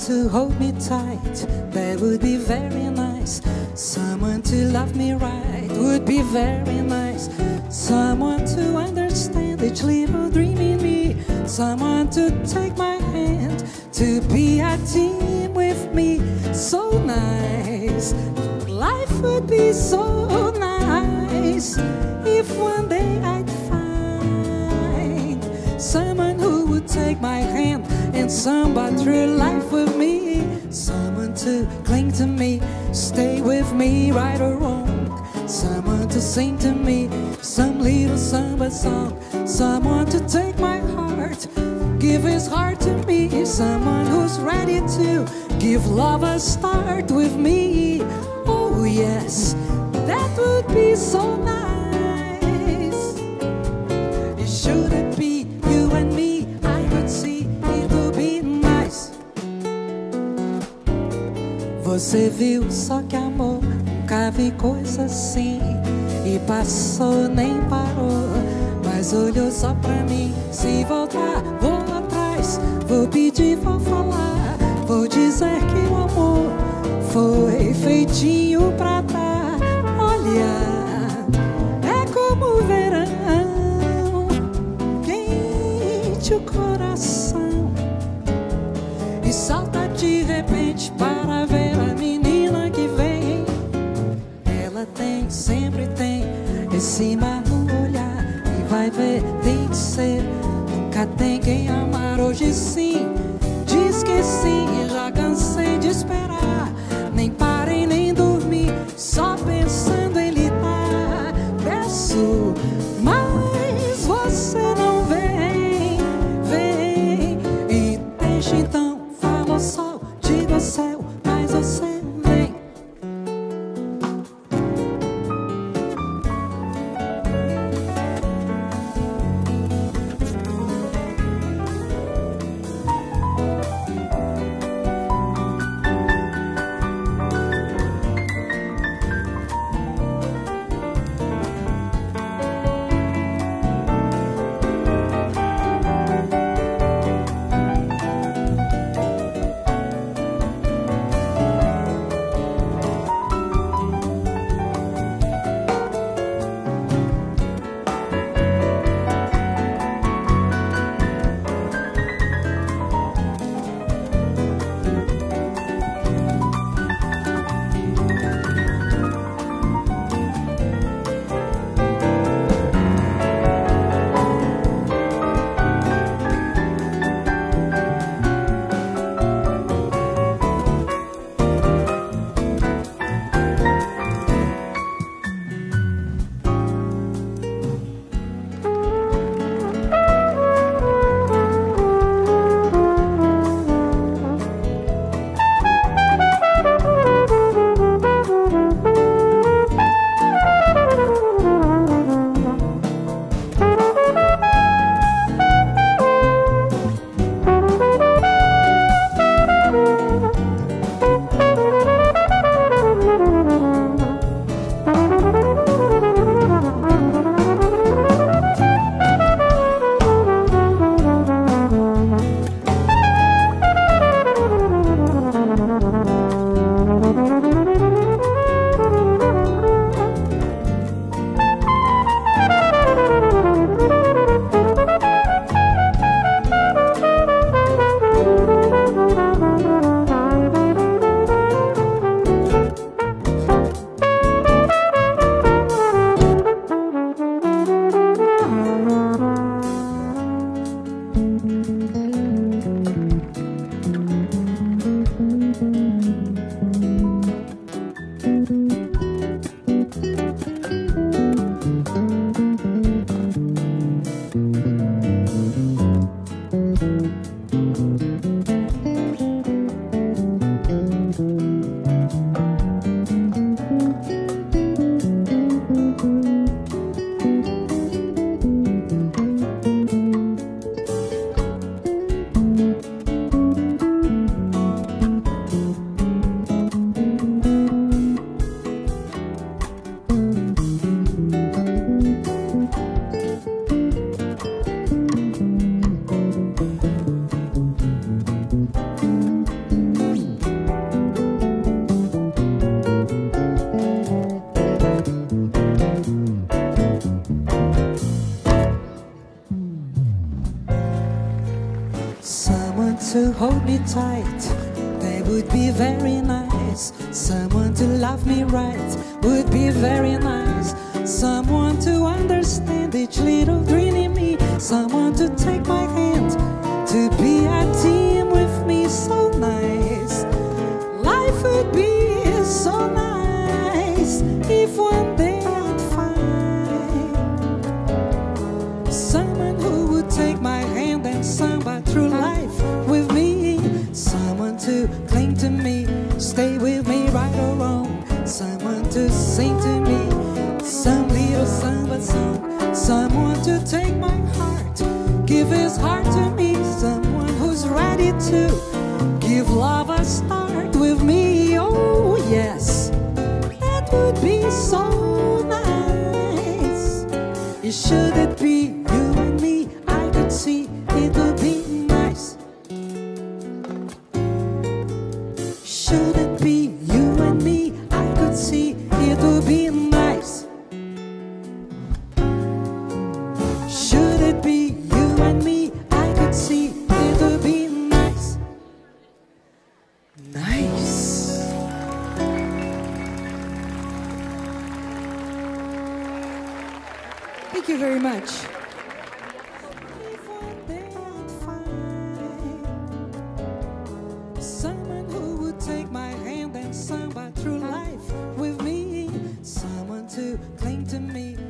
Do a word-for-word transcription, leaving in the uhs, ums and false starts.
to hold me tight, that would be very nice. Someone to love me right would be very nice. Someone to understand each little dream in me. Someone to take my hand, to be a team with me. So nice, life would be so nice if one day I'd find someone who would take my hand and somebody through life with me. Someone to cling to me, stay with me right or wrong. Someone to sing to me some little samba song. Someone to take my heart, give his heart to me. Someone who's ready to give love a start with me. Oh yes, that would be so nice. It shouldn't be you and me, I could see it would be nice. Você viu só que amor, nunca vi coisa assim. E passou, nem parou, mas olhou só pra mim. Se voltar, vou atrás, vou pedir, vou falar, vou dizer que o amor foi feitinho pra dar. Olha, é como o verão, quente o coração, e salta de repente para ver a menina que vem. Ela tem, sempre tem esse mar no olhar, e vai ver, tem de ser. Nunca tem quem amar, hoje sim, diz que sim. Já cansei de esperar, nem parei nem dormi, só pensando em lhe dar. Peço, mas você não vem, vem. E deixa então, fala o sol, diga o céu, mas você vem. me tight. That would be very nice. Someone to love me right would be very nice. Someone to understand each little dream in me. Someone to take my hand, to be a team with me. So nice. Life would be so nice if one day I'd find someone who would take my hand and samba through life with me. Someone to cling to me, stay with me right or wrong. Someone to sing to me some little samba song. Someone to take my heart, give his heart to me. Someone who's ready to give love a start with me. Oh yes, that would be so nice. It should it be you and me, I could see it would be nice. Should it be you and me, I could see it would be nice. Should it be you and me, I could see it would be nice. Nice. Thank you very much. If one day I'd find someone who would take my hand and samba through life with me. Someone to cling to me,